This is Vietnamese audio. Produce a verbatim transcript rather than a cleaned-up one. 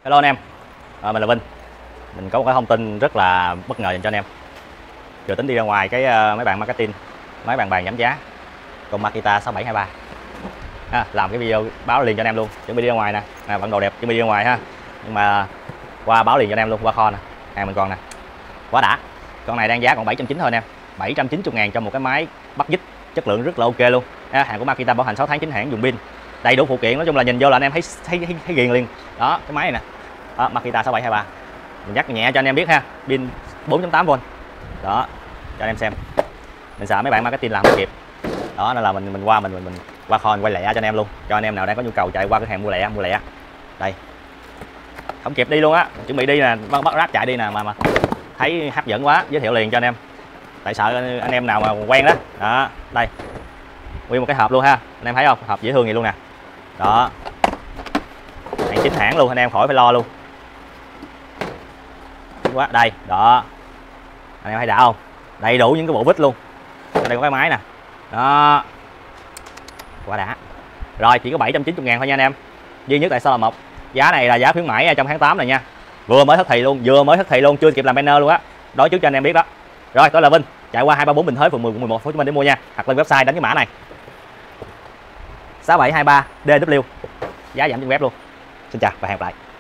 Hello anh em, à, mình là Vinh. Mình có một cái thông tin rất là bất ngờ dành cho anh em. Vừa tính đi ra ngoài cái uh, mấy bạn marketing, mấy bạn bàn giảm giá con Makita sáu bảy hai ba, ha, làm cái video báo liền cho anh em luôn. Chuẩn bị đi ra ngoài nè, à, vẫn đồ đẹp, chuẩn bị đi ra ngoài ha. Nhưng mà qua báo liền cho anh em luôn, qua kho nè, hàng mình còn nè, quá đã. Con này đang giá còn bảy trăm chín mươi thôi anh em, bảy trăm chín mươi ngàn cho một cái máy bắt dít chất lượng rất là ok luôn. Ha, hàng của Makita bảo hành sáu tháng chính hãng, dùng pin đầy đủ phụ kiện, nói chung là nhìn vô là anh em thấy thấy thấy, thấy ghiền liền. Đó, cái máy này nè. Đó, Makita sáu bảy hai ba. Mình nhắc nhẹ cho anh em biết ha, pin bốn chấm tám vôn. Đó, cho anh em xem. Mình sợ mấy bạn marketing làm không kịp. Đó nên là mình mình qua mình mình, mình qua kho mình quay lẹ cho anh em luôn, cho anh em nào đang có nhu cầu chạy qua cửa hàng mua lẹ mua lẹ. Đây. Không kịp đi luôn á, chuẩn bị đi nè, bắt bắt ráp chạy đi nè mà mà thấy hấp dẫn quá, giới thiệu liền cho anh em. Tại sợ anh em nào mà quen đó. Đó, đây. Nguyên một cái hộp luôn ha. Anh em thấy không? Hộp dễ thương vậy luôn nè. Đó. Hàng chính hãng luôn, anh em khỏi phải lo luôn. Quá, đây, đó. Anh em thấy đã không? Đầy đủ những cái bộ vít luôn. Ở đây có cái máy nè. Đó. Quá đã. Rồi, chỉ có bảy trăm chín mươi ngàn thôi nha anh em. Duy nhất tại sao là một. Giá này là giá khuyến mãi trong tháng tám này nha. Vừa mới thất thị luôn, vừa mới thất thị luôn, chưa kịp làm banner luôn á. Nói trước cho anh em biết đó. Rồi, tôi là Vinh, chạy qua hai ba bốn Bình Thới, phường mười, quận mười một, Hồ Chí Minh để mua nha. Hoặc lên website đánh cái mã này. sáu bảy hai ba D W. Giá giảm trên web luôn. Xin chào và hẹn gặp lại.